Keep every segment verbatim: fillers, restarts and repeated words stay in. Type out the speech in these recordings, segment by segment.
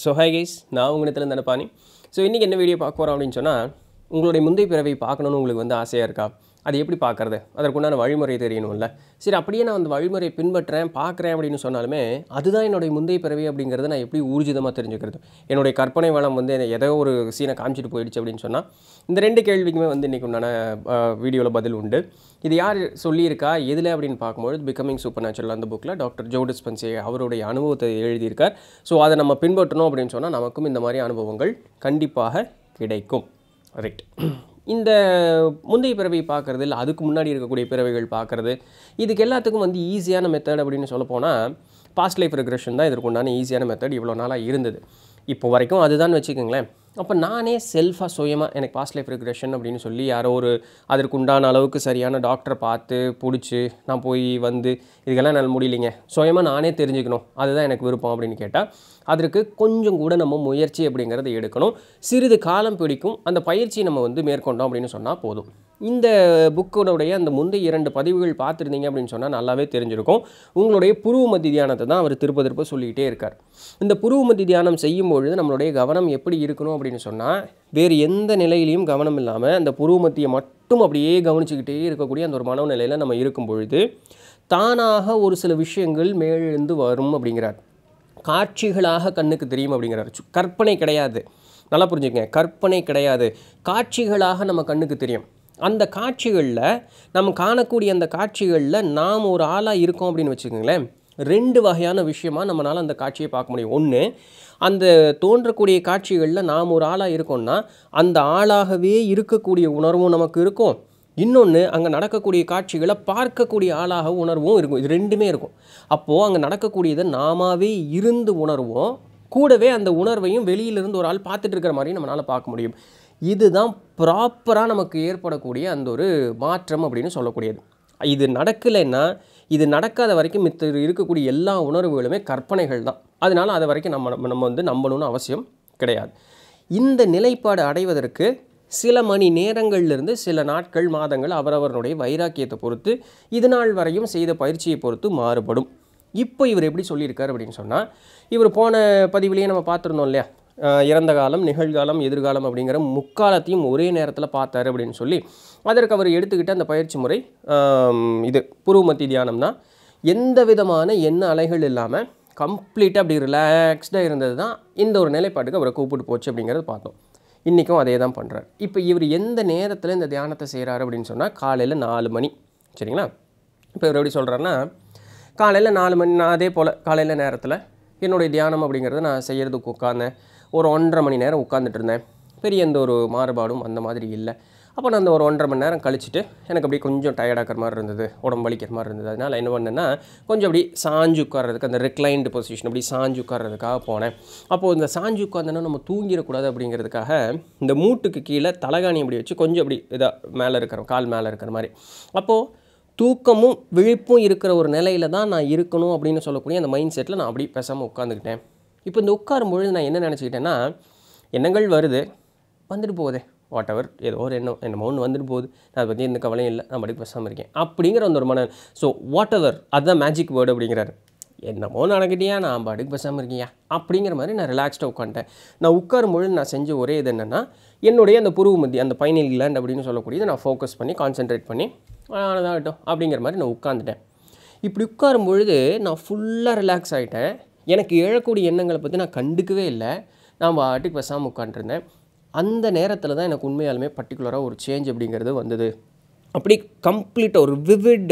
So hi guys, நான் உங்க Nithilan Dhandapani. So இன்னைக்கு என்ன வீடியோ பார்க்க போறோம் அப்படினு சொன்னா உங்களுடைய முந்தைய பிறவி பார்க்கணும்னு உங்களுக்கு வந்து ஆசையா இருக்கா? அது எப்படி பார்க்கிறது? அதற்குண்டான வழிமுறை தெரியணும்ல. சரி அப்படியே நான் அந்த வழிமுறையை பின்பற்றேன், பார்க்கறேன் அப்படினு சொன்னாலுமே அதுதான் என்னோட முந்தைய பிறவி அப்படிங்கறத நான் எப்படி ஊர்ஜிதமா தெரிஞ்சுக்கிறது? என்னோட கற்பனை வளம் வந்து ஏதோ ஒரு சீனை காமிச்சிட்டு போயிடுச்சு அப்படினு சொன்னா இந்த ரெண்டு கேள்விக்குமே வந்து இன்னைக்கு உண்டான வீடியோல பதில் உண்டு. இது யார் சொல்லி இருக்கா? எதுல அப்படினு பாக்கும்போது Becoming Supernatural அந்த புக்ல டாக்டர் ஜோ டிஸ்பென்சே அவருடைய அனுபவத்தை எழுதி இருக்கார். சோ அதை நம்ம பின்பற்றணும் அப்படினு சொன்னா நமக்கும் இந்த மாதிரி அனுபவங்கள் கண்டிப்பாக கிடைக்கும். ரைட். இந்த முந்தைய பிறவி பார்க்கறது இல்ல அதுக்கு முன்னாடி இருக்கக்கூடிய பிறவிகள் பார்க்கறது இதுக்கு எல்லாத்துக்கும் வந்து ஈஸியான மெத்தட் அப்படினு சொல்ல போனா பாஸ்ட் லைஃப் ரெக்ரெஷன் தான் இதற்கு உண்டான ஈஸியான மெத்தட் இவ்வளவு நாளா இருந்தது. இப்போ வரைக்கும் அதுதான் வெச்சுக்கங்களேன். அப்ப நானே செல்ஃபா சுயமா எனக்கு பாஸ்ட் லைஃப் ரெக்ரெஷன் அப்படினு சொல்லி யாரோ ஒரு அதற்கு உண்டான அளவுக்கு சரியான டாக்டரை பார்த்து புடிச்சு நான் போய் வந்து இதெல்லாம் என்னால முடியலங்க. சுயமா நானே தெரிஞ்சுக்கணும். அதுதான் எனக்கு விருப்பம் அப்படினு கேட்டா அதற்கு கொஞ்சம் கூட நம்ம முயற்சி அப்படிங்கறதை எடுக்கணும். சிறிது காலம் பிடிக்கும். அந்த பயிற்சி நம்ம வந்து மேற்கொண்டோம் அப்படினு சொன்னா போதும். இந்த புக்கோடைய அந்த முந்தைய இரண்டு பதிவுகள் பார்த்திருந்தீங்க அப்படினு சொன்னா நல்லாவே தெரிஞ்சிருக்கும். உங்களுடைய புருவ மத்தி தியானத்தை தான் அவர் திருப்ப திருப்ப சொல்லிட்டே இருக்கார். இந்த புருவ மத்தி தியானம் செய்யும் பொழுது நம்மளுடைய கவனம் எப்படி இருக்கணும் அப்படினு சொன்னா வேறு எந்த நிலையிலயும் கவனம் இல்லாம அந்த புருவ மத்தியை மட்டும் அப்படியே கவனிச்சிட்டே இருக்கக்கூடிய அந்த ஒரு மனோநிலையில நம்ம இருக்கும் பொழுது தானாக ஒரு சில விஷயங்கள் மேலெழுந்து வரும் அப்படிங்கிறார். காட்சிகளாக கண்ணுக்கு தெரியும் அப்படிங்கிறார். கற்பனை கிடையாது. நல்லா புரிஞ்சுக்கங்க. கற்பனை கிடையாது. காட்சிகளாக நம்ம கண்ணுக்கு தெரியும். அந்த காட்சிகள்ல நம்ம காணக்கூடிய அந்த காட்சிகள்ல நாம் ஒரு ஆளா இருக்கோம் அப்படினு வெச்சுக்கங்களேன். ரெண்டு வகையான விஷயமா நம்மனால அந்த காட்சியை பார்க்க முடியும். ஒன்னு அந்த தோன்றக்கூடிய காட்சிகள்ல நாம் ஒரு ஆளா இருக்கோம்னா அந்த ஆளாகவே இருக்கக்கூடிய உணர்வும் நமக்கு இருக்கும். இன்னொன்னு அங்க நடக்கக்கூடிய காட்சிகளை பார்க்கக்கூடிய ஆளாக உணர்வும் இருக்கும். இது ரெண்டுமே இருக்கும். அப்போ அங்க நடக்கக்கூடியதை நாமாவே இருந்து உணர்வோம். கூடவே அந்த உணர்வையும் வெளியில இருந்து ஒரு ஆள் பார்த்துட்டு இருக்கிற மாதிரி நம்மனால பார்க்க முடியும். இதுதான் ப்ராப்பரா நமக்கு ஏற்படக்கூடிய அந்த ஒரு மாற்றம் அப்படினு சொல்லக்கூடியது. இது நடக்கலைன்னா இது நடக்காத வரைக்கும் மித்த இருக்கக்கூடிய எல்லா உணர்வுகளுமே கற்பனைகள் தான். அதனால அது வரைக்கும் நம்ம நம்ம வந்து நம்பணும்னு அவசியம் கிடையாது. இந்த நிலைப்பாடு அடைவதற்கு சில மணி நேரங்கள்ல இருந்து சில நாட்கள் மாதங்கள் அவரவருடைய வைராக்கியத்தை பொறுத்து இதுநாள் வரையும் செய்த பயிற்சியை பொறுத்து மாறுபடும். இப்போ இவர் எப்படி சொல்லியிருக்கார் அப்படினு சொன்னா இவர் போன பதிவிலேயே நம்ம பார்த்திருந்தோம் இல்லையா? இறந்த காலம், நிகழ்காலம், எதிர்காலம் அப்படிங்கிற முக்காலத்தையும் ஒரே நேரத்தில் பார்த்தாரு அப்படின்னு சொல்லி அதற்கு அவர் எடுத்துக்கிட்ட அந்த பயிற்சி முறை இது புருவ மத்தி தியானம் தான். எந்த விதமான எண்ண அலைகள் இல்லாமல் கம்ப்ளீட்டாக அப்படி ரிலாக்ஸ்டாக இருந்தது தான் இந்த ஒரு நிலைப்பாட்டுக்கு அவரை கூப்பிட்டு போச்சு அப்படிங்கிறத பார்த்தோம். இன்றைக்கும் அதே தான் பண்ணுறார். இப்போ இவர் எந்த நேரத்தில் இந்த தியானத்தை செய்கிறாரு அப்படின்னு சொன்னால் காலையில் நாலு மணி. சரிங்களா? இப்போ இவர் எப்படி சொல்கிறாருன்னா காலையில் நாலு மணி நான் அதே போல் காலையில் நேரத்தில் என்னுடைய தியானம் அப்படிங்கிறத நான் செய்கிறதுக்கு உட்காந்தேன். ஒரு ஒன்றரை மணி நேரம் உட்காந்துட்டு இருந்தேன். பெரிய எந்த ஒரு மாறுபாடும் அந்த மாதிரி இல்லை. அப்போ நான் அந்த ஒரு ஒன்றரை மணி நேரம் கழிச்சுட்டு எனக்கு அப்படியே கொஞ்சம் டயர்டாக்கிற மாதிரி இருந்தது, உடம்பு வலிக்கிற மாதிரி இருந்தது. அதனால் என்ன பண்ணேன்னா கொஞ்சம் அப்படி சாஞ்சு உட்கார்றதுக்கு அந்த ரெக்ளைன்டு பொசிஷன் அப்படி சாஞ்சு உட்கார்றதுக்காக போனேன். அப்போது இந்த சாஞ்சு உட்காந்தோன்னா நம்ம தூங்கிடக்கூடாது அப்படிங்கிறதுக்காக இந்த மூட்டுக்கு கீழே தலகாணி அப்படி வச்சு கொஞ்சம் அப்படி இதாக மேலே இருக்கிற கால் மேலே இருக்கிற மாதிரி அப்போது தூக்கமும் விழிப்பும் இருக்கிற ஒரு நிலையில் தான் நான் இருக்கணும் அப்படின்னு சொல்லக்கூடிய அந்த மைண்ட் செட்டில் நான் அப்படி பேசாமல் உட்காந்துக்கிட்டேன். இப்போ இந்த உட்காரும்பொழுது நான் என்ன நினச்சிக்கிட்டேன்னா எண்ணங்கள் வருது, வந்துட்டு போகுது, வாட் எவர் ஏதோ ஒரு எண்ணம் என்னமோ ஒன்று வந்துட்டு போகுது, நான் அதை பற்றி எந்த கவலையும் இல்லை, நான் படி பேசாமல் இருக்கேன் அப்படிங்கிற அந்த ஒரு மன. ஸோ வாட் எவர் அதுதான் மேஜிக் வேர்டு அப்படிங்கிறாரு. என்னமோ நடக்கிட்டியா, நான் பாட்டுக்கு பேசாமல் இருக்கியா அப்படிங்கிற மாதிரி நான் ரிலாக்ஸ்டாக உட்காந்துட்டேன். நான் உட்காரும்பொழுது நான் செஞ்ச ஒரே இது என்னென்னா என்னுடைய அந்த புருவ மத்தி அந்த பைனல் கிளாண்ட் அப்படின்னு சொல்லக்கூடியதை நான் ஃபோக்கஸ் பண்ணி கான்சென்ட்ரேட் பண்ணி அதாகட்டும் அப்படிங்கிற மாதிரி நான் உட்காந்துட்டேன். இப்படி உட்காரும் பொழுது நான் ஃபுல்லாக ரிலாக்ஸ் ஆகிட்டேன். எனக்கு எழக்கூடிய எண்ணங்களை பற்றி நான் கண்டுக்கவே இல்லை. நான் பாட்டுக்கு பேசாமல் உட்காந்துருந்தேன். அந்த நேரத்தில் தான் எனக்கு உண்மையாலுமே பர்டிகுலராக ஒரு சேஞ்ச் அப்படிங்கிறது வந்தது. அப்படி கம்ப்ளீட்டாக ஒரு விவிட்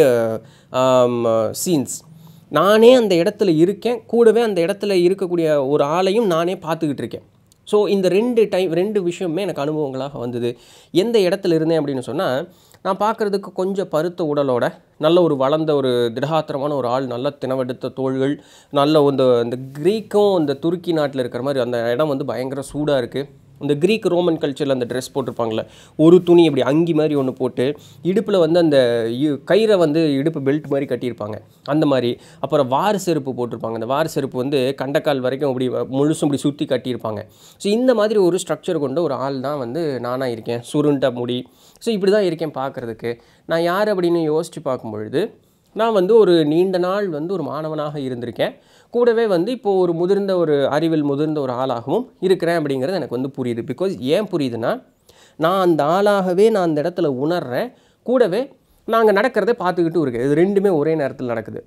சீன்ஸ். நானே அந்த இடத்துல இருக்கேன், கூடவே அந்த இடத்துல இருக்கக்கூடிய ஒரு ஆளையும் நானே பார்த்துக்கிட்டு இருக்கேன். ஸோ இந்த ரெண்டு டைம் ரெண்டு விஷயமே எனக்கு அனுபவங்களாக வந்தது. எந்த இடத்துல இருந்தேன் அப்படின்னு சொன்னால் நான் பார்க்குறதுக்கு கொஞ்சம் பருத்த உடலோட நல்ல ஒரு வளர்ந்த ஒரு திடகாத்திரமான ஒரு ஆள், நல்ல தினவெடுத்த தோள்கள், நல்ல இந்த இந்த கிரீக்கும் இந்த துருக்கி நாட்டில் இருக்கிற மாதிரி அந்த இடம் வந்து பயங்கர சூடாக இருக்குது. இந்த கிரீக் ரோமன் கல்ச்சரில் அந்த ட்ரெஸ் போட்டிருப்பாங்களே ஒரு துணி இப்படி அங்கி மாதிரி ஒன்று போட்டு இடுப்பில் வந்து அந்த கயிறை வந்து இடுப்பு பெல்ட் மாதிரி கட்டியிருப்பாங்க அந்த மாதிரி. அப்புறம் வார் செருப்பு போட்டிருப்பாங்க. அந்த வார் செருப்பு வந்து கண்டக்கால் வரைக்கும் அப்படி முழுசும் இப்படி சுற்றி கட்டியிருப்பாங்க. ஸோ இந்த மாதிரி ஒரு ஸ்ட்ரக்சர் கொண்ட ஒரு ஆள் தான் வந்து நானாக இருக்கேன். சுருண்ட முடி. ஸோ இப்படி தான் இருக்கேன் பார்க்குறதுக்கு. நான் யார் அப்படின்னு யோசித்து பார்க்கும்பொழுது நான் வந்து ஒரு நீண்ட நாள் வந்து ஒரு மாணவனாக இருந்திருக்கேன். கூடவே வந்து இப்போது ஒரு முதிர்ந்த ஒரு அறிவில் முதிர்ந்த ஒரு ஆளாகவும் இருக்கிறேன் அப்படிங்கிறது எனக்கு வந்து புரியுது. பிகாஸ் ஏன் புரியுதுன்னா, நான் அந்த ஆளாகவே நான் அந்த இடத்துல உணர்றேன். கூடவே நாங்கள் நடக்கிறத பார்த்துக்கிட்டும் இருக்குது. இது ரெண்டுமே ஒரே நேரத்தில் நடக்குது.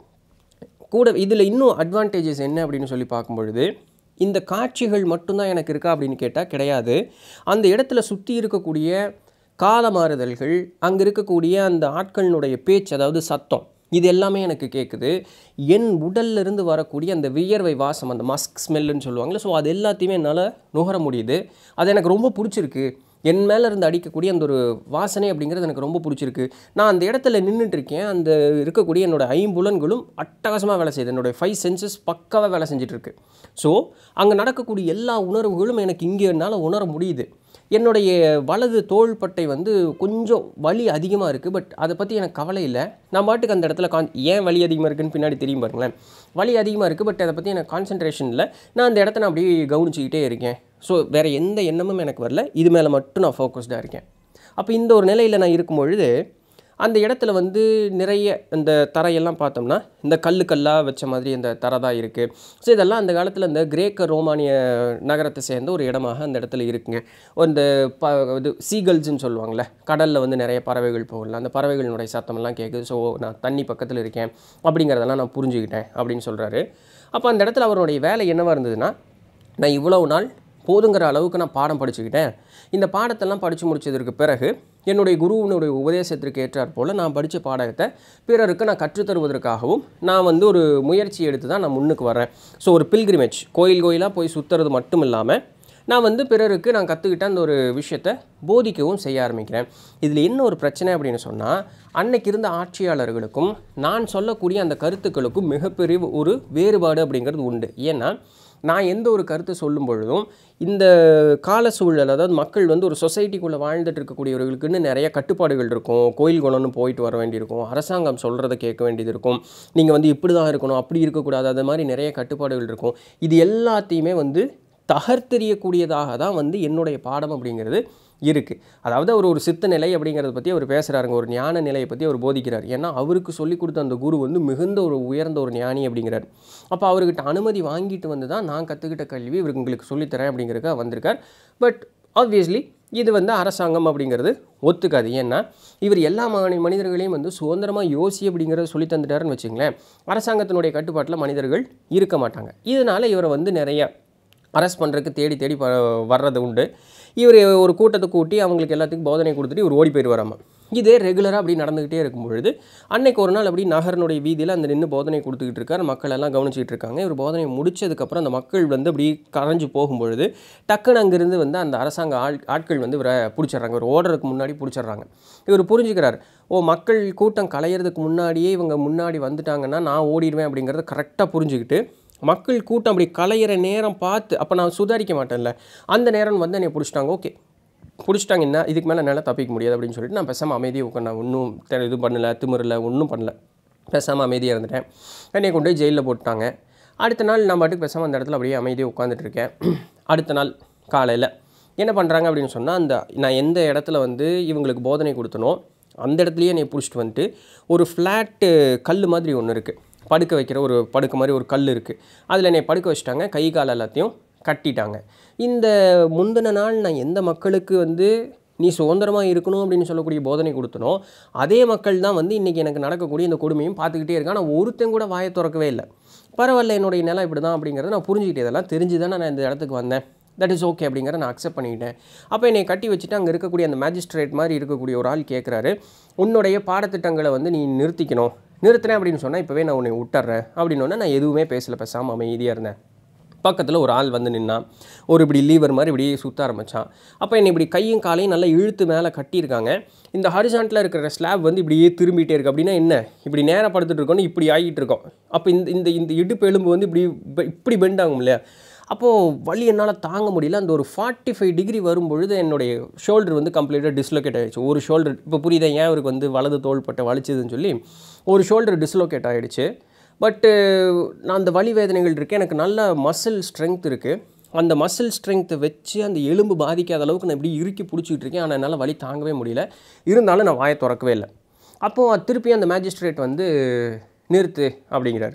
கூட இதில் இன்னும் அட்வான்டேஜஸ் என்ன அப்படின்னு சொல்லி பார்க்கும்பொழுது, இந்த காட்சிகள் மட்டும்தான் எனக்கு இருக்கா அப்படின்னு கேட்டால் கிடையாது. அந்த இடத்துல சுற்றி இருக்கக்கூடிய கால மாறுதல்கள், அங்கே இருக்கக்கூடிய அந்த ஆட்களினுடைய பேச்சு, அதாவது சத்தம், இது எல்லாமே எனக்கு கேட்குது. என் உடல்லிருந்து வரக்கூடிய அந்த வியர்வை வாசம், அந்த மஸ்க் ஸ்மெல்லுன்னு சொல்லுவாங்கள்ல, ஸோ அது எல்லாத்தையுமே என்னால் நுகர முடியுது. அது எனக்கு ரொம்ப பிடிச்சிருக்கு. என் மேலே இருந்து அடிக்கக்கூடிய அந்த ஒரு வாசனை அப்படிங்கிறது எனக்கு ரொம்ப பிடிச்சிருக்கு. நான் அந்த இடத்துல நின்றுட்டுருக்கேன். அந்த இருக்கக்கூடிய என்னோடய ஐம்புலன்களும் அட்டகாசமாக வேலை செய்யுது. என்னோடய ஃபைவ் சென்சஸ் பக்காவாக வேலை செஞ்சிட்ருக்கு. ஸோ அங்கே நடக்கக்கூடிய எல்லா உணர்வுகளும் எனக்கு இங்கே என்னால் உணர முடியுது. என்னுடைய வலது தோள்பட்டை வந்து கொஞ்சம் வலி அதிகமாக இருக்குது. பட் அதை பற்றி எனக்கு கவலை இல்லை. நான் பாட்டுக்கு அந்த இடத்துல கான் ஏன் வலி அதிகமாக இருக்குதுன்னு பின்னாடி தெரியும் பாருங்களேன். வலி அதிகமாக இருக்குது, பட் அதை பற்றி எனக்கு கான்சன்ட்ரேஷன் இல்லை. நான் அந்த இடத்த நான் அப்படியே கவனிச்சிக்கிட்டே இருக்கேன். ஸோ வேறு எந்த எண்ணமும் எனக்கு வரல. இது மேலே மட்டும் நான் ஃபோக்கஸ்டாக இருக்கேன். அப்போ இந்த ஒரு நிலையில் நான் இருக்கும்பொழுது அந்த இடத்துல வந்து நிறைய இந்த தரையெல்லாம் பார்த்தோம்னா இந்த கல்லு கல்லாக வச்ச மாதிரி இந்த தரை தான் இருக்குது. ஸோ இதெல்லாம் அந்த காலத்தில் இந்த கிரேக்க ரோமானிய நகரத்தை சேர்ந்த ஒரு இடமாக அந்த இடத்துல இருக்குங்க. இந்த ப இது சீகல்ஸ்ன்னு சொல்லுவாங்கள்ல, கடலில் வந்து நிறைய பறவைகள் போகலாம். அந்த பறவைகளினுடைய சத்தமெல்லாம் கேட்குது. ஸோ நான் தண்ணி பக்கத்தில் இருக்கேன் அப்படிங்கிறதெல்லாம் நான் புரிஞ்சுக்கிட்டேன் அப்படின்னு சொல்கிறாரு. அப்போ அந்த இடத்துல அவருடைய வேலை என்னவாக இருந்ததுன்னா, நான் இவ்வளவு நாள் போதுங்கிற அளவுக்கு நான் பாடம் படிச்சுக்கிட்டேன். இந்த பாடத்தெல்லாம் படித்து முடித்ததற்கு பிறகு என்னுடைய குருவினுடைய உபதேசத்திற்கு ஏற்றாற் போல் நான் படித்த பாடத்தை பிறருக்கு நான் கற்றுத்தருவதற்காகவும் நான் வந்து ஒரு முயற்சி எடுத்து தான் நான் முன்னுக்கு வரேன். ஸோ ஒரு பில்கிரிமேஜ், கோயில் கோயிலாக போய் சுற்றுறது மட்டும் இல்லாமல் நான் வந்து பிறருக்கு நான் கற்றுக்கிட்ட அந்த ஒரு விஷயத்தை போதிக்கவும் செய்ய ஆரம்பிக்கிறேன். இதில் என்ன ஒரு பிரச்சனை அப்படின்னு சொன்னால், அன்னைக்கு இருந்த ஆட்சியாளர்களுக்கும் நான் சொல்லக்கூடிய அந்த கருத்துக்களுக்கும் மிகப்பெரிய ஒரு வேறுபாடு அப்படிங்கிறது உண்டு. ஏன்னா நான் எந்த ஒரு கருத்து சொல்லும் பொழுதும் இந்த கால சூழல், அதாவது மக்கள் வந்து ஒரு சொசைட்டிக்குள்ளே வாழ்ந்துட்டு இருக்கக்கூடியவர்களுக்குன்னு நிறைய கட்டுப்பாடுகள் இருக்கும். கோயில் குணம்னு போயிட்டு வர வேண்டியிருக்கும், அரசாங்கம் சொல்கிறத கேட்க வேண்டியது இருக்கும், நீங்கள் வந்து இப்படி தான் இருக்கணும், அப்படி இருக்கக்கூடாது, அது மாதிரி நிறைய கட்டுப்பாடுகள் இருக்கும். இது எல்லாத்தையுமே வந்து தகர்த்தெறியக்கூடியதாக தான் வந்து என்னுடைய பாடம் அப்படிங்கிறது இருக்குது. அதாவது அவர் ஒரு சித்த நிலை அப்படிங்கிறத பற்றி அவர் பேசுகிறாருங்க, ஒரு ஞான நிலையை பற்றி அவர் போதிக்கிறார். ஏன்னா அவருக்கு சொல்லிக் கொடுத்த அந்த குரு வந்து மிகுந்த ஒரு உயர்ந்த ஒரு ஞானி அப்படிங்கிறார். அப்போ அவர்கிட்ட அனுமதி வாங்கிட்டு வந்து தான் நான் கற்றுக்கிட்ட கல்வி இவருக்கு உங்களுக்கு சொல்லித்தரேன் அப்படிங்கிறதுக்காக வந்திருக்கார். பட் ஆப்வியஸ்லி இது வந்து அரசாங்கம் அப்படிங்கிறது ஒத்துக்காது. ஏன்னா இவர் எல்லா மனி மனிதர்களையும் வந்து சுதந்திரமாக யோசி அப்படிங்கிறத சொல்லி தந்துட்டாருன்னு வச்சுங்களேன், அரசாங்கத்தினுடைய கட்டுப்பாட்டில் மனிதர்கள் இருக்க மாட்டாங்க. இதனால் இவரை வந்து நிறைய அரெஸ்ட் பண்ணுறதுக்கு தேடி தேடி வர்றது உண்டு. இவர் ஒரு கூட்டத்தை கூட்டி அவங்களுக்கு எல்லாத்துக்கும் போதனை கொடுத்துட்டு இவர் ஓடி போயிட்டு வராமல் இதே ரெகுலராக அப்படி நடந்துக்கிட்டே இருக்கும் பொழுது அன்னைக்கு ஒரு நாள் அப்படி நகரனுடைய வீதியில் அந்த நின்று போதனை கொடுத்துக்கிட்டு இருக்கார். மக்கள் எல்லாம் கவனிச்சிட்டு இருக்காங்க. இவர் போதனை முடிச்சதுக்கப்புறம் அந்த மக்கள் வந்து அப்படி கரைஞ்சு போகும்பொழுது டக்குன்னு அங்கேருந்து வந்து அந்த அரசாங்க ஆள் ஆட்கள் வந்து இவரை பிடிச்சிட்றாங்க. இவர் ஓடுறதுக்கு முன்னாடி பிடிச்சிட்றாங்க. இவர் புரிஞ்சுக்கிறார், ஓ மக்கள் கூட்டம் கலையிறதுக்கு முன்னாடியே இவங்க முன்னாடி வந்துட்டாங்கன்னா நான் ஓடிடுவேன் அப்படிங்கிறத கரெக்டாக புரிஞ்சுக்கிட்டு மக்கள் கூட்டம் அப்படி கலையிற நேரம் பார்த்து, அப்போ நான் சுதாரிக்க மாட்டேன்ல, அந்த நேரம் வந்து என்னை பிடிச்சிட்டாங்க. ஓகே பிடிச்சிட்டாங்க, என்ன இதுக்கு மேலே என்னால் தப்பிக்க முடியாது அப்படின்னு சொல்லிட்டு நான் பேசாமல் அமைதியாக உட்காந்து நான் ஒன்றும் இது பண்ணலை, திமிரில் ஒன்றும் பண்ணல, பேசாமல் அமைதியாக இருந்துட்டேன். என்னை கொண்டு போய் ஜெயிலில் போட்டுட்டாங்க. அடுத்த நாள் நான் பாட்டுக்கு பேசாமல் அந்த இடத்துல அப்படியே அமைதியாக உட்காந்துட்டு இருக்கேன். அடுத்த நாள் காலையில் என்ன பண்ணுறாங்க அப்படின்னு சொன்னால், அந்த நான் எந்த இடத்துல வந்து இவங்களுக்கு போதனை கொடுத்தனோ அந்த இடத்துலையே என்னை பிடிச்சிட்டு வந்துட்டு ஒரு ஃப்ளாட்டு கல் மாதிரி ஒன்று இருக்குது, படுக்க வைக்கிற ஒரு படுக்க மாதிரி ஒரு கல் இருக்குது, அதில் என்னை படுக்க வச்சுட்டாங்க. கை கால் எல்லாத்தையும் கட்டிட்டாங்க. இந்த முந்தின நாள் நான் எந்த மக்களுக்கு வந்து நீ சுதந்திரமாக இருக்கணும் அப்படின்னு சொல்லக்கூடிய போதனை கொடுத்தனோ அதே மக்கள் தான் வந்து இன்றைக்கி எனக்கு நடக்கக்கூடிய இந்த கொடுமையும் பார்த்துக்கிட்டே இருக்கேன். ஆனால் ஒருத்தன் கூட வாயை திறக்கவே இல்லை. பரவாயில்ல, என்னுடைய நிலம் இப்படி தான் அப்படிங்கிறத நான் புரிஞ்சுக்கிட்டே, இதெல்லாம் தெரிஞ்சு தானே நான் இந்த இடத்துக்கு வந்தேன், தட் இஸ் ஓகே அப்படிங்கிற நான் அக்செப்ட் பண்ணிக்கிட்டேன். அப்போ என்னை கட்டி வச்சுட்டு அங்கே இருக்கக்கூடிய அந்த மேஜிஸ்ட்ரேட் மாதிரி இருக்கக்கூடிய ஒரு ஆள் கேட்குறாரு, உன்னுடைய பாடத்திட்டங்களை வந்து நீ நிறுத்திக்கணும், நிறுத்தினேன் அப்படின்னு சொன்னால் இப்போவே நான் உன்னை விட்டுறேன் அப்படின்னோடனே நான் எதுவுமே பேசலை, பேசாமல் அமைதியாக இருந்தேன். பக்கத்தில் ஒரு ஆள் வந்து நின்னான், ஒரு இப்படி லீவர் மாதிரி இப்படி சுற்ற ஆரம்பித்தான். அப்போ என்னை இப்படி கையும் காலையும் நல்லா இழுத்து மேலே கட்டியிருக்காங்க. இந்த ஹரிசான்ட்டில் இருக்கிற ஸ்லாப் வந்து இப்படியே திரும்பிகிட்டே இருக்குது. அப்படின்னா என்ன, இப்படி நேராக படுத்துட்டு இருக்கோன்னு இப்படி ஆகிட்டு இருக்கோம். அப்போ இந்த இந்த இந்த இடுப்பு எலும்பு வந்து இப்படி இப்படி பெண்ட் ஆகும் இல்லையா, அப்போது வலி என்னால் தாங்க முடியல. அந்த ஒரு ஃபார்ட்டி ஃபைவ் டிகிரி வரும்பொழுது என்னுடைய ஷோல்டர் வந்து கம்ப்ளீட்டாக டிஸ்லோகேட் ஆகிடுச்சு. ஒரு ஷோல்டர், இப்போ புரியுதா ஏன் அவருக்கு வந்து வலது தோள்பட்டை வலிச்சதுன்னு சொல்லி, ஒரு ஷோல்டர் டிஸ்லோகேட் ஆகிடுச்சு. பட்டு நான் அந்த வலி வேதனைகள் இருக்குது, எனக்கு நல்ல மசில் ஸ்ட்ரென்த் இருக்குது. அந்த மசில் ஸ்ட்ரென்த்தை வச்சு அந்த எலும்பு பாதிக்காத அளவுக்கு நான் இப்படி இறுக்கி பிடிச்சிக்கிட்டு இருக்கேன். ஆனால் என்னால் வலி தாங்கவே முடியல. இருந்தாலும் நான் வாயை திறக்கவே இல்லை. அப்போது திருப்பி அந்த மேஜிஸ்ட்ரேட் வந்து நிறுத்து அப்படிங்கிறார்.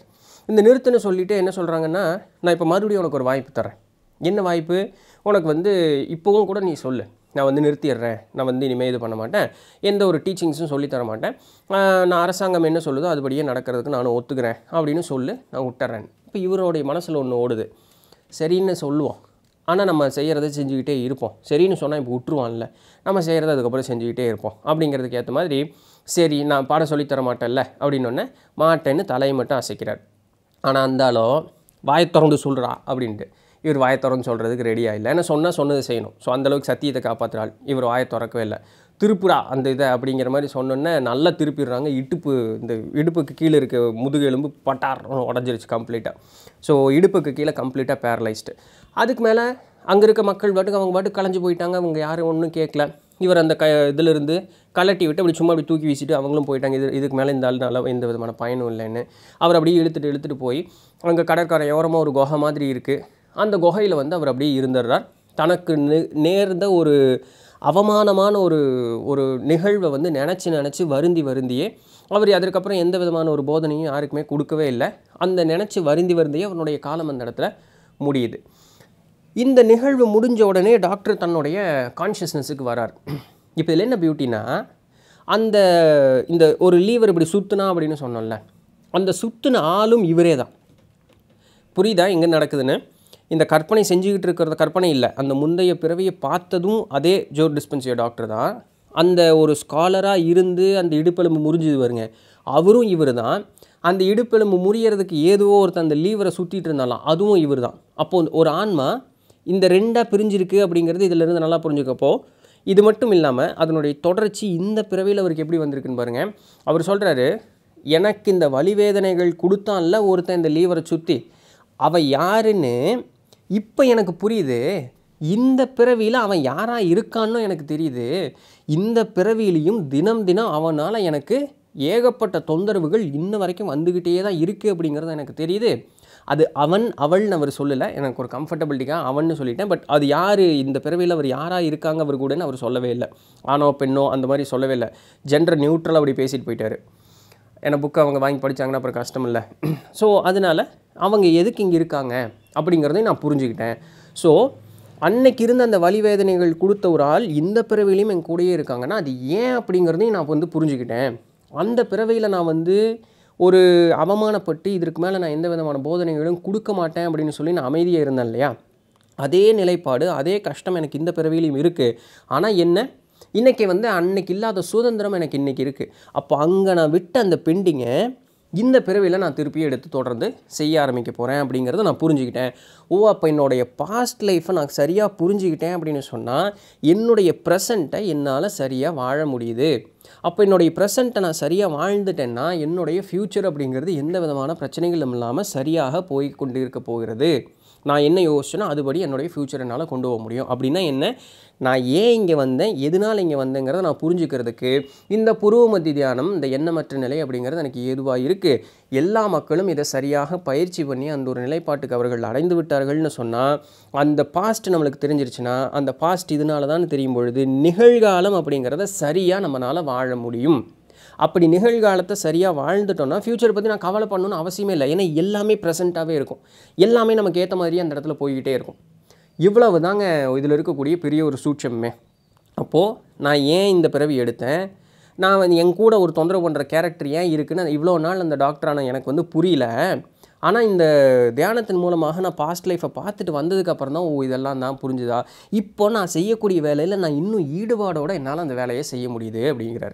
இந்த நிறுத்துன்னு சொல்லிவிட்டு என்ன சொல்கிறாங்கன்னா, நான் இப்போ மறுபடியும் உனக்கு ஒரு வாய்ப்பு தரேன். என்ன வாய்ப்பு? உனக்கு வந்து இப்போவும் கூட நீ சொல்லு, நான் வந்து நிறுத்திடுறேன், நான் வந்து இனிமேல் இது பண்ண மாட்டேன், எந்த ஒரு டீச்சிங்ஸும் சொல்லித்தர மாட்டேன், நான் அரசாங்கம் என்ன சொல்லுதோ அதுபடியே நடக்கிறதுக்கு நானும் ஒத்துக்கிறேன் அப்படின்னு சொல்லு, நான் விட்டுறேன். இப்போ இவருடைய மனசில் ஒன்று ஓடுது, சரின்னு சொல்லுவோம், ஆனால் நம்ம செய்கிறத செஞ்சுக்கிட்டே இருப்போம். சரின்னு சொன்னால் இப்போ விட்டுருவான்ல, நம்ம செய்கிறத அதுக்கப்புறம் செஞ்சுக்கிட்டே இருப்போம். அப்படிங்கிறதுக்கு ஏற்ற மாதிரி சரி நான் பாடம் சொல்லித்தர மாட்டேன்ல அப்படின்னொன்னே மாட்டேன்னு தலையை மட்டும் அசைக்கிறார். ஆனால் அந்தாலும் வாயை திறந்து சொல்கிறா அப்படின்ட்டு இவர் வாயை திறந்து சொல்கிறதுக்கு ரெடியாக இல்லை. ஏன்னா சொன்னால் சொன்னது செய்யணும். ஸோ அந்தளவுக்கு சத்தியத்தை காப்பாற்றுறாள். இவர் வாயை திறக்கவே இல்லை. திருப்புடா அந்த இதை அப்படிங்கிற மாதிரி சொன்னோன்னே நல்லா திருப்பிடுறாங்க. இடுப்பு இந்த இடுப்புக்கு கீழே இருக்க முதுகு எலும்பு பட்டார் உடஞ்சிருச்சு கம்ப்ளீட்டாக. ஸோ இடுப்புக்கு கீழே கம்ப்ளீட்டாக பேரலைஸ்டு. அதுக்கு மேலே அங்கே இருக்க மக்கள் பாட்டுக்கு அவங்க பாட்டுக்கு கலைஞ்சு போயிட்டாங்க. அவங்க யாரும் ஒன்றும் கேட்கல. இவர் அந்த க இதிலிருந்து கலட்டி விட்டு அப்படி சும்மா அப்படி தூக்கி வீசிட்டு அவங்களும் போயிட்டாங்க. இது இதுக்கு மேலே இந்த ஆள் நல்லா எந்த விதமான பயனும் இல்லைன்னு அவர் அப்படியே இழுத்துட்டு இழுத்துட்டு போய் அங்கே கடற்கரை ஓரமாக ஒரு குகை மாதிரி இருக்குது. அந்த குகையில் வந்து அவர் அப்படியே இருந்துடுறார். தனக்கு நேர்ந்த ஒரு அவமானமான ஒரு ஒரு நிகழ்வை வந்து நினச்சி நினச்சி வருந்தி வருந்தியே அவர் அதுக்கப்புறம் எந்த விதமான ஒரு போதனையும் யாருக்குமே கொடுக்கவே இல்லை. அந்த நினச்சி வருந்தி வருந்தியே அவனுடைய காலம் அந்த இடத்துல முடியுது. இந்த நிகழ்வு முடிஞ்ச உடனே டாக்டர் தன்னுடைய கான்ஷியஸ்னஸுக்கு வரார். இப்போ இதில் என்ன பியூட்டினா, அந்த இந்த ஒரு லீவர் இப்படி சுற்றுனா அப்படின்னு சொன்னோம்ல, அந்த சுற்றுன ஆளும் இவரே தான். புரியுதா எங்கே நடக்குதுன்னு? இந்த கற்பனை செஞ்சுக்கிட்டு இருக்கிறத கற்பனை இல்லை, அந்த முந்தைய பிறவியை பார்த்ததும் அதே ஜோ டிஸ்பென்சியா டாக்டர் தான். அந்த ஒரு ஸ்காலராக இருந்து அந்த இடுப்பெலும்பு முறிஞ்சுது வருங்க, அவரும் இவர் தான். அந்த இடுப்பெலும்பு முறியறதுக்கு ஏதோ ஒருத்தர் அந்த லீவரை சுற்றிட்டு இருந்தாலாம், அதுவும் இவர் தான். அப்போது ஒரு ஆன்மா இந்த ரெண்டாக பிரிஞ்சிருக்கு அப்படிங்கிறது இதிலிருந்து நல்லா புரிஞ்சுக்கப்போ, இது மட்டும் இல்லாமல் அதனுடைய தொடர்ச்சி இந்த பிறவியில் அவருக்கு எப்படி வந்திருக்குன்னு பாருங்கள். அவர் சொல்கிறாரு, எனக்கு இந்த வலிவேதனைகள் கொடுத்தான்ல ஒருத்தன் இந்த லீவரை சுற்றி, அவன் யாருன்னு இப்போ எனக்கு புரியுது. இந்த பிறவியில் அவன் யாராக இருக்கான்னு எனக்கு தெரியுது. இந்த பிறவியிலையும் தினம் தினம் அவனால் எனக்கு ஏகப்பட்ட தொந்தரவுகள் இன்ன வரைக்கும் வந்துக்கிட்டே தான் இருக்குது அப்படிங்கிறது எனக்கு தெரியுது. அது அவன் அவள்னு அவர் சொல்லலை, எனக்கு ஒரு கம்ஃபர்டபிலிட்டிக்காக அவன்னு சொல்லிட்டேன். பட் அது யார் இந்த பிறவியில் அவர் யாராக இருக்காங்க அவர் கூடன்னு அவர் சொல்லவே இல்லை. ஆணோ பெண்ணோ அந்த மாதிரி சொல்லவே இல்லை. ஜெண்டர் நியூட்ரல் அப்படி பேசிட்டு போயிட்டார். ஏன்னா புக்கை அவங்க வாங்கி படித்தாங்கன்னா அப்புறம் கஷ்டம் இல்லை. ஸோ அதனால் அவங்க எதுக்கு இங்கே இருக்காங்க அப்படிங்கிறதையும் நான் புரிஞ்சுக்கிட்டேன். ஸோ அன்னைக்கு இருந்த அந்த வலிவேதனைகள் கொடுத்த ஒரு ஆள் இந்த பிறவிலையும் என் கூடயே இருக்காங்கன்னா அது ஏன் அப்படிங்கிறதையும் நான் வந்து புரிஞ்சுக்கிட்டேன். அந்த பிறவியில் நான் வந்து ஒரு அவமானப்பட்டு இதற்கு மேலே நான் எந்த விதமான போதனைகளும் கொடுக்க மாட்டேன் அப்படின்னு சொல்லி நான் அமைதியாக இருந்தேன் இல்லையா, அதே நிலைப்பாடு அதே கஷ்டம் எனக்கு இந்த பிறவிலையும் இருக்குது. ஆனால் என்ன இன்றைக்கி வந்து அன்னைக்கு இல்லாத சுதந்திரம் எனக்கு இன்றைக்கி இருக்குது. அப்போ அங்கே நான் விட்ட அந்த பெண்டிங்கை இந்த பிறவியில் நான் திருப்பியும் எடுத்து தொடர்ந்து செய்ய ஆரம்பிக்க போகிறேன் அப்படிங்கிறத நான் புரிஞ்சுக்கிட்டேன். ஓ அப்போ என்னுடைய பாஸ்ட் லைஃப்பை நான் சரியாக புரிஞ்சுக்கிட்டேன் அப்படின்னு சொன்னால் என்னுடைய ப்ரெசண்ட்டை என்னால் சரியாக வாழ முடியுது. அப்போ என்னுடைய ப்ரெசண்ட்டை நான் சரியாக வாழ்ந்துட்டேன்னா என்னுடைய ஃப்யூச்சர் அப்படிங்கிறது எந்த விதமான பிரச்சனைகளும் இல்லாமல் சரியாக போய் கொண்டு இருக்க போகிறது. நான் என்ன யோசிச்சேன்னா அதுபடி என்னுடைய ஃப்யூச்சர் என்னால் கொண்டு போக முடியும். அப்படின்னா என்ன, நான் ஏன் இங்கே வந்தேன், எதனால் இங்கே வந்தேங்கிறத நான் புரிஞ்சுக்கிறதுக்கு இந்த புருவ மத்தி தியானம், இந்த எண்ணமற்ற நிலை அப்படிங்கிறது எனக்கு ஏதுவாக இருக்குது. எல்லா மக்களும் இதை சரியாக பயிற்சி பண்ணி அந்த ஒரு நிலைப்பாட்டுக்கு அவர்கள் அடைந்து விட்டார்கள்னு சொன்னால் அந்த பாஸ்ட் நம்மளுக்கு தெரிஞ்சிருச்சுன்னா அந்த பாஸ்ட் இதனால தான் தெரியும் பொழுது நிகழ்காலம் அப்படிங்கிறத சரியாக நம்மளால் வாழ முடியும். அப்படி நிகழ்காலத்தை சரியாக வாழ்ந்துட்டோன்னா ஃப்யூச்சர் பற்றி நான் கவலை பண்ணணும்னு அவசியமே இல்லை. ஏன்னா எல்லாமே ப்ரெசண்ட்டாகவே இருக்கும், எல்லாமே நமக்கு ஏற்ற மாதிரியே அந்த இடத்துல போய்கிட்டே இருக்கும். இவ்வளவு தாங்க இதில் இருக்கக்கூடிய பெரிய ஒரு சூட்சமே. அப்போது நான் ஏன் இந்த பிறவி எடுத்தேன், நான் வந்து என் கூட ஒரு தொந்தரவு பண்ணுற கேரக்டர் ஏன் இருக்குன்னு இவ்வளோ நாள் அந்த டாக்டரான எனக்கு வந்து புரியல. ஆனால் இந்த தியானத்தின் மூலமாக நான் பாஸ்ட் லைஃப்பை பார்த்துட்டு வந்ததுக்கப்புறம் தான் ஓ இதெல்லாம் தான் புரிஞ்சுதா, இப்போ நான் செய்யக்கூடிய வேலையில் நான் இன்னும் ஈடுபாடோடு என்னால் அந்த வேலையை செய்ய முடியுது அப்படிங்கிறாரு.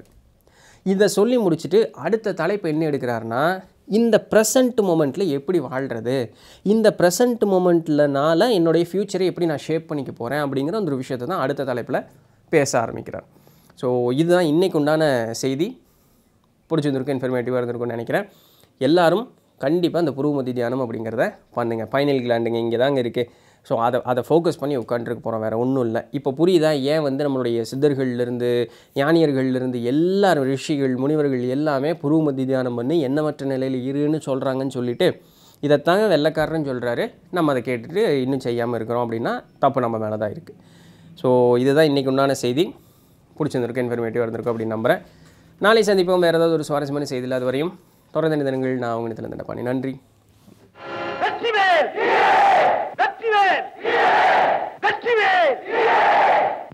இதை சொல்லி முடிச்சுட்டு அடுத்த தலைப்பு என்ன எடுக்கிறாருன்னா, இந்த ப்ரெசண்ட் மொமெண்ட்டில் எப்படி வாழ்கிறது, இந்த ப்ரெசண்ட் மொமெண்ட்லனால என்னுடைய ஃப்யூச்சரை எப்படி நான் ஷேப் பண்ணிக்க போகிறேன் அப்படிங்கிற அந்த ஒரு விஷயத்தை தான் அடுத்த தலைப்பில் பேச ஆரம்பிக்கிறார். ஸோ இதுதான் இன்றைக்கு உண்டான செய்தி. பிடிச்சிருந்துருக்கும், இன்ஃபர்மேட்டிவாக இருந்திருக்கும்னு நினைக்கிறேன். எல்லோரும் கண்டிப்பாக அந்த புருவ மத்தி தியானம் அப்படிங்கிறத பண்ணுங்கள். பைனல் கிளாண்டுங்க இங்கே தாங்க இருக்குது. ஸோ அதை அதை ஃபோக்கஸ் பண்ணி உட்காந்துருக்கு போகிறோம், வேறு ஒன்றும் இல்லை. இப்போ புரியுதா ஏன் வந்து நம்மளுடைய சித்தர்கள்லேருந்து ஞானியர்கள்லேருந்து எல்லாரும் ரிஷிகள் முனிவர்கள் எல்லாமே புருவ மத்தி தியானம் பண்ணி எண்ணமற்ற நிலையில் இருன்னு சொல்கிறாங்கன்னு சொல்லிட்டு இதைத்தாங்க வெள்ளைக்காரன்னு சொல்கிறாரு. நம்ம அதை கேட்டுட்டு இன்னும் செய்யாமல் இருக்கிறோம் அப்படின்னா தப்பு நம்ம மேலே தான் இருக்குது. ஸோ இதுதான் இன்றைக்கு உண்டான செய்தி. பிடிச்சிருந்திருக்கு, இன்ஃபர்மேட்டிவாக இருந்திருக்கும் அப்படின்னு நம்புகிறேன். நாளை சந்திப்போம் வேறு ஏதாவது ஒரு சுவாரஸ்யமான செய்தியில். அது வரையும் தொடர்ந்து நிதனங்கள். நான் அவங்க நித்திலன் தண்டபாணி. நன்றி. வெற்றிவேல் வெற்றிவேல் வெற்றிவேல்